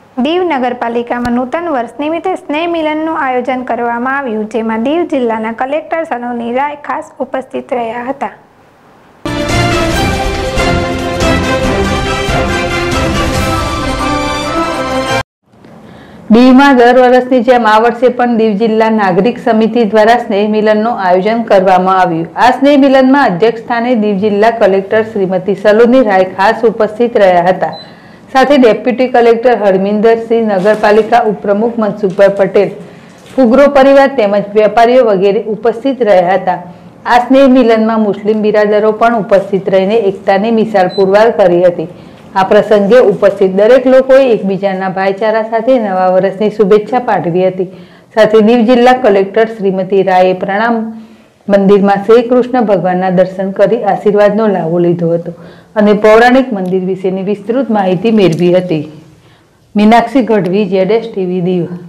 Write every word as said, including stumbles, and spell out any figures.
દીવ નગરપાલિકામાં નૂતન વર્ષ નિમિત્તે સ્નેહ મિલનનું આયોજન કરવામાં આવ્યું, જેમાં દીવ જિલ્લાના કલેક્ટર સલોની રાય ખાસ ઉપસ્થિત રહ્યા હતા. દીવમાં દર વર્ષની જેમ આ વર્ષે પણ દીવ જિલ્લા નાગરિક સમિતિ દ્વારા સ્નેહ મિલનનું આયોજન કરવામાં આવ્યું. આ સ્નેહ મિલનમાં અધ્યક્ષ સ્થાને દીવ જિલ્લા કલેક્ટર શ્રીમતી સલોની રાય ખાસ ઉપસ્થિત રહ્યા હતા. સાથે ડેપ્યુટી કલેક્ટર હરમિંદરસિંહ, નગરપાલિકા ઉપપ્રમુખ મનસુખભાઈ પટેલ, ફુગરો પરિવાર તેમજ વેપારીઓ વગેરે ઉપસ્થિત રહ્યા હતા. આ સ્નેહ મિલનમાં મુસ્લિમ બિરાદરો પણ ઉપસ્થિત રહીને એકતાની મિસાલ પુરવાર કરી હતી. આ પ્રસંગે ઉપસ્થિત દરેક લોકોએ એકબીજાના ભાઈચારા સાથે નવા વર્ષની શુભેચ્છા પાઠવી હતી. સાથે દીવ જિલ્લા કલેક્ટર શ્રીમતી રાયે પ્રણામ મંદિરમાં શ્રી કૃષ્ણ ભગવાનના દર્શન કરી આશીર્વાદનો લાવો લીધો હતો અને પૌરાણિક મંદિર વિશેની વિસ્તૃત માહિતી મેળવી હતી. Meenakshi Gadhvi, Z S TV Diu.